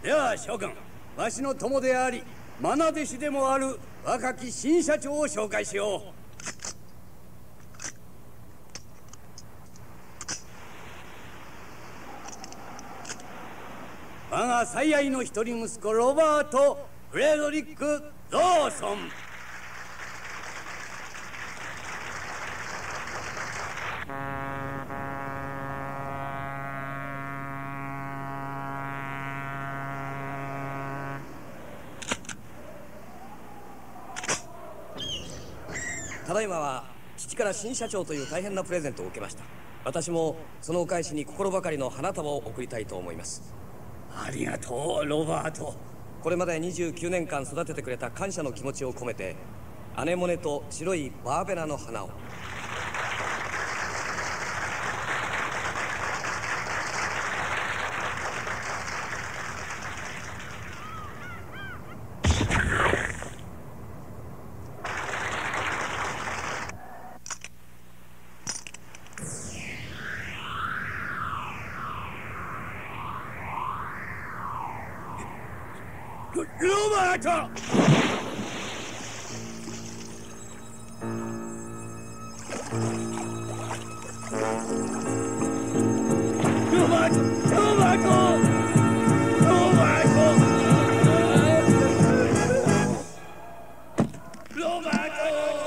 では諸君、わしの友であり愛弟子でもある若き新社長を紹介しよう。我が最愛の一人息子ロバート・フレドリック・ドーソン。 ただいまは父から新社長という大変なプレゼントを受けました。私もそのお返しに心ばかりの花束を贈りたいと思います。 ありがとうロバート。 これまで29年間育ててくれた感謝の気持ちを込めて、アネモネと白いバーベナの花を。 ロバート！ロバート！ロバート！ロバート！ロバート！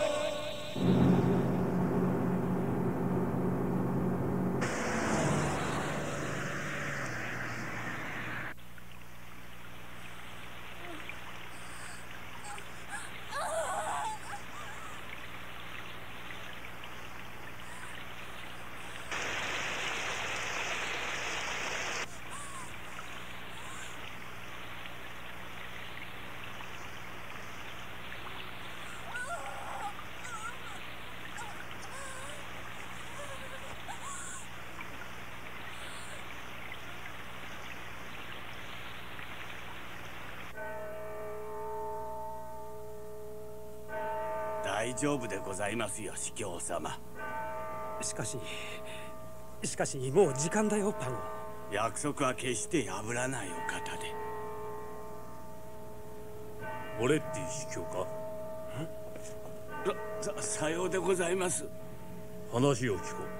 大丈夫でございますよ、司教様。 しかしもう時間だよ、パゴ。 約束は決して破らないお方で。 モレッティ司教か？ さようでございます。 話を聞こう。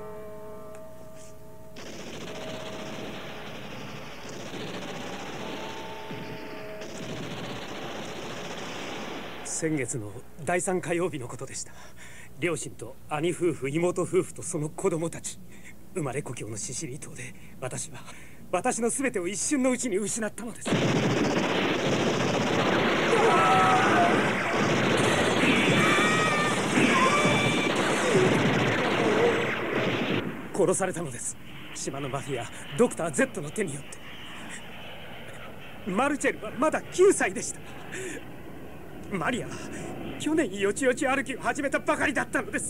先月の第3火曜日のことでした。両親と兄夫婦、妹夫婦とその子供たち、生まれ故郷のシシリー島で私の全てを一瞬のうちに失ったのです。殺されたのです。島のマフィアドクター Z の手によって。マルチェルはまだ9歳でした。マリアは去年よちよち歩きを始めたばかりだったのです。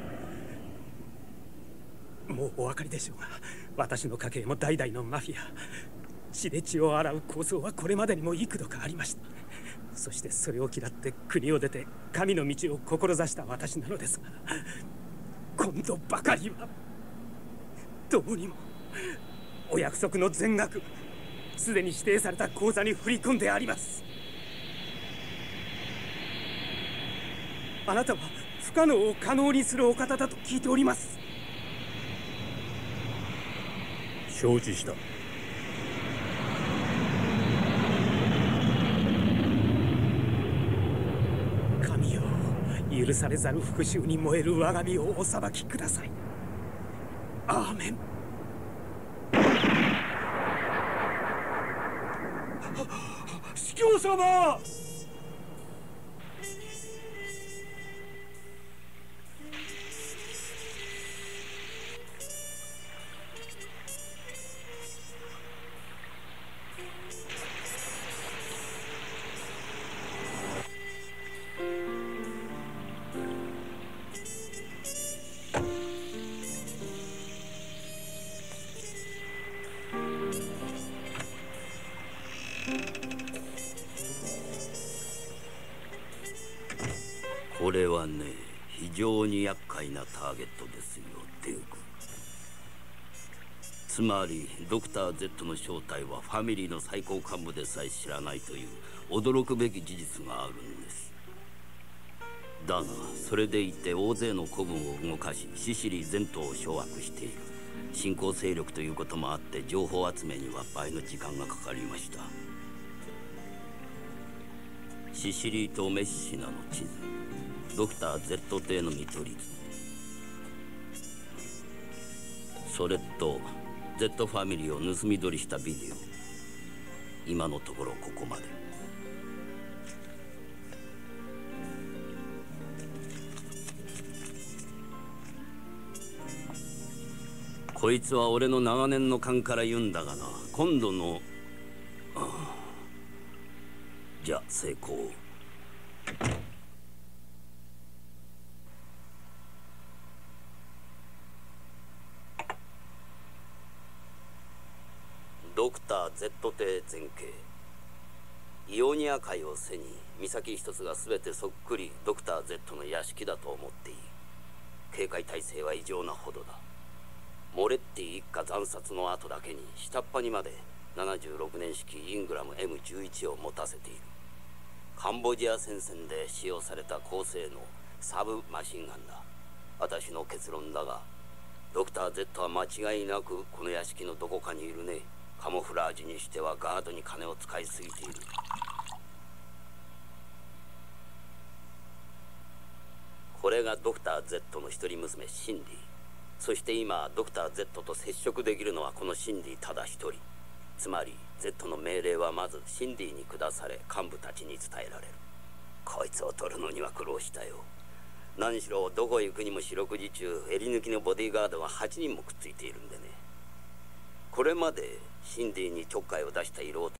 もうお分かりでしょうが、私の家系も代々のマフィア。血で血を洗う構想はこれまでにも幾度かありました。そしてそれを嫌って国を出て神の道を志した私なのですが、今度ばかりはどうにも。お約束の全額すでに指定された口座に振り込んであります。あなたは不可能を可能にするお方だと聞いております。 承知した。 神よ、許されざる復讐に燃える我が身をお裁きください。アーメン。 司教様！ これはね、非常に厄介なターゲットですよ、デューク。 つまりドクター Z の正体はファミリーの最高幹部でさえ知らないという驚くべき事実があるんです。だがそれでいて大勢の子分を動かしシシリ全島を掌握している。新興勢力ということもあって情報集めには倍の時間がかかりました。シシリ島メッシナの地図、ドクター Z 邸の見取り図、それと Z ファミリーを盗み撮りしたビデオ。今のところここまで。こいつは俺の長年の勘から言うんだがな、今度のじゃ成功。ドクター Z 邸前景。イオニア海を背に岬一つが全てそっくりドクター Z の屋敷だと思っていい。警戒態勢は異常なほどだ。モレッティ一家惨殺の後だけに下っ端にまで76年式イングラム M11 を持たせている。カンボジア戦線で使用された高性能サブマシンガンだ。私の結論だが、ドクター Z は間違いなくこの屋敷のどこかにいるね。カモフラージュにしてはガードに金を使いすぎている。これがドクター Z の一人娘シンディ。そして今ドクター Z と接触できるのはこのシンディただ一人。つまり Z の命令はまずシンディに下され幹部たちに伝えられる。こいつを取るのには苦労したよ。何しろどこへ行くにも四六時中襟抜きのボディーガードが8人もくっついているんでね。これまでシンディにちょっかいを出した色